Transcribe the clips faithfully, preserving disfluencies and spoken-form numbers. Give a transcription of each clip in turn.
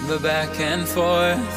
The back and forth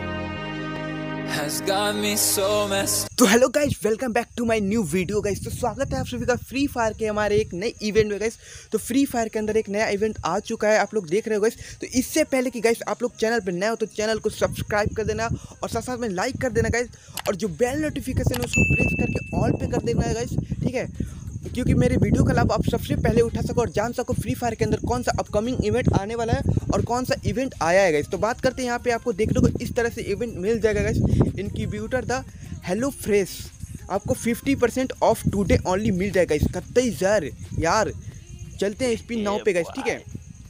has got me so messed. तो hello guys, welcome back to my new video guys. तो स्वागत है आप सभी का फ्री फायर के हमारे एक नए इवेंट में गाइस। तो फ्री फायर के अंदर एक नया इवेंट आ चुका है, आप लोग देख रहे हो गाइस। तो इससे पहले कि गाइस आप लोग चैनल पर नए हो तो चैनल को सब्सक्राइब कर देना और साथ साथ में लाइक कर देना गाइस, और जो बेल नोटिफिकेशन है उसको प्रेस करके ऑल पे कर देना है गाइस, ठीक है, क्योंकि मेरे वीडियो का लाभ आप सबसे पहले उठा सको और जान सको फ्री फायर के अंदर कौन सा अपकमिंग इवेंट आने वाला है और कौन सा इवेंट आया है गाइस। तो बात करते हैं, यहाँ पे आपको देखने को इस तरह से इवेंट मिल जाएगा guys. Incubator the hello fresh आपको fifty percent off today only मिल जाएगा इस कत्तई ज़र यार। चलते हैं स्पिन नाउ पे गाइस, ठीक है।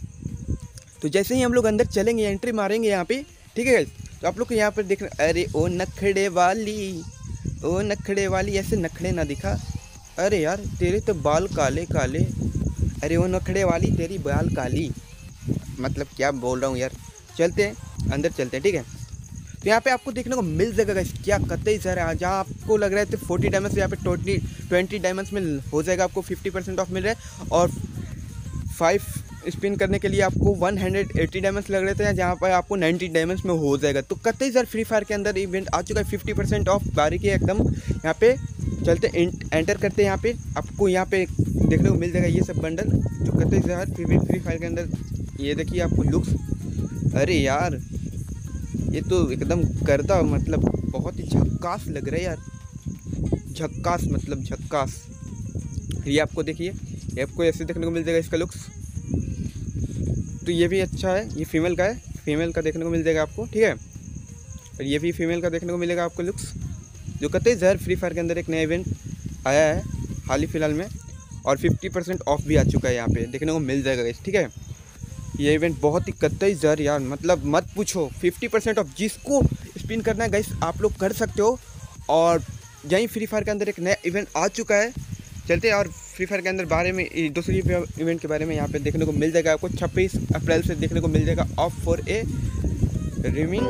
तो जैसे ही हम लोग अंदर चलेंगे, एंट्री मारेंगे यहाँ पे, ठीक है गाइस। तो आप लोग को यहाँ पर देख रहे, अरे ओ नखड़े वाली, ओ नखड़े वाली, ऐसे नखड़े ना दिखा। अरे यार तेरे तो बाल काले काले, अरे वो नखड़े वाली तेरी बाल काली, मतलब क्या बोल रहा हूँ यार। चलते हैं अंदर, चलते हैं, ठीक है। तो यहाँ पे आपको देखने को मिल जाएगा गाइस, क्या कतई सर है। जहाँ आपको लग रहा है तो फोर्टी डायमंड्स, यहाँ पे ट्वेंटी ट्वेंटी डायमंड्स में हो जाएगा, आपको फिफ्टी परसेंट ऑफ मिल रहा है। और फाइव स्पिन करने के लिए आपको वन हंड्रेड एटी डायमंड्स लग रहे थे, जहाँ पर आपको नाइन्टी डायमंड्स में हो जाएगा। तो कतई सर फ्री फायर के अंदर इवेंट आ चुका है, फिफ्टी परसेंट ऑफ बारीकी एकदम। यहाँ पे चलते एंटर करते हैं। यहाँ पे आपको यहाँ पे देखने को मिल जाएगा ये सब बंडल जो कतई सर फ्री फ्री फायर के अंदर। ये देखिए आपको लुक्स, अरे यार ये तो एकदम करदा, मतलब बहुत ही झक्कास लग रहा है यार, झक्कास मतलब झक्कास। ये आपको देखिए, ये आपको ऐसे देखने को मिल जाएगा इसका लुक्स। तो ये भी अच्छा है, ये फीमेल का है, फीमेल का देखने को मिल जाएगा आपको, ठीक है। और ये भी फीमेल का देखने को मिलेगा आपको लुक्स, जो कहते हैं जहर फ्री फायर के अंदर एक नया इवेंट आया है हाल ही फिलहाल में, और फिफ्टी परसेंट ऑफ भी आ चुका है, यहाँ पे देखने को मिल जाएगा गाइस, ठीक है। ये इवेंट बहुत ही कतई जहर यार, मतलब मत पूछो, फिफ्टी परसेंट ऑफ जिसको स्पिन करना है गाइस आप लोग कर सकते हो। और यहीं फ्री फायर के अंदर एक नया इवेंट आ चुका है। चलते हैं और फ्री फायर के अंदर बारे में दूसरी इवेंट के बारे में यहाँ पे देखने को मिल जाएगा आपको। छब्बीस अप्रैल से देखने को मिल जाएगा off for a rimming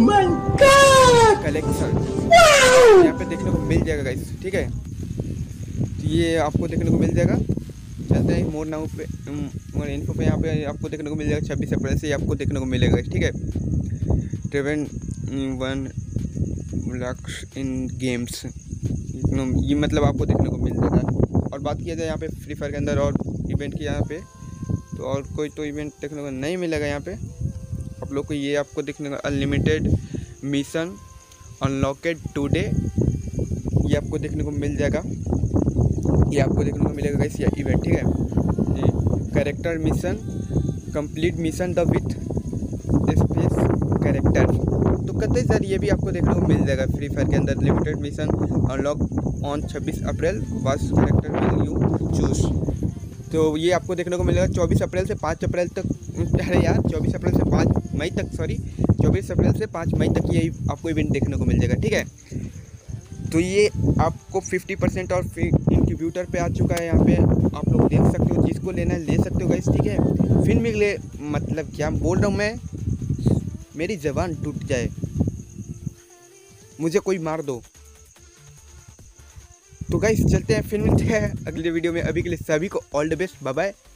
collection, यहाँ पे देखने को मिल जाएगा गाइस, ठीक है। तो ये आपको देखने को मिल जाएगा। चलते हैं मोर नाउ पे, मोर इन्फो पे, यहाँ पे आपको देखने को मिल जाएगा छब्बीस अप्रैल से आपको देखने को मिलेगा, ठीक है। ट्रेवन वन लक्स इन गेम्स, ये मतलब आपको देखने को मिल जाएगा। और बात किया जाए यहाँ पे फ्री फायर के अंदर और इवेंट की, यहाँ पे तो और कोई तो इवेंट देखने को नहीं मिलेगा यहाँ पे आप लोग को। ये आपको देखने को अनलिमिटेड मिशन अनलॉकेड टुडे, ये आपको देखने को मिल जाएगा, ये आपको देखने को मिलेगा गाइस ये इवेंट, ठीक है। Character mission complete mission the with space character, तो कहते हैं सर ये भी आपको देखने को मिल जाएगा फ्री फायर के अंदर। लिमिटेड मिशन अनलॉक ऑन छब्बीस अप्रैल, बस कैरेक्टर विल यू चूज, तो ये आपको देखने को मिलेगा चौबीस अप्रैल से पाँच अप्रैल तक। अरे यार चौबीस अप्रैल से पाँच मई तक, सॉरी चौबीस अप्रैल से पाँच मई तक ये आपको इवेंट देखने को मिल जाएगा, ठीक है। तो ये आपको फिफ्टी परसेंट और इंक्यूबेटर पे आ चुका है, यहाँ पे आप लोग देख सकते हो, जिसको लेना है ले सकते हो गाइस, ठीक है। फिर मिले, मतलब क्या बोल रहा हूँ मैं, मेरी ज़बान टूट जाए, मुझे कोई मार दो। तो गाइस चलते हैं, फिर मिलते हैं अगले वीडियो में। अभी के लिए सभी को all the best, bye bye.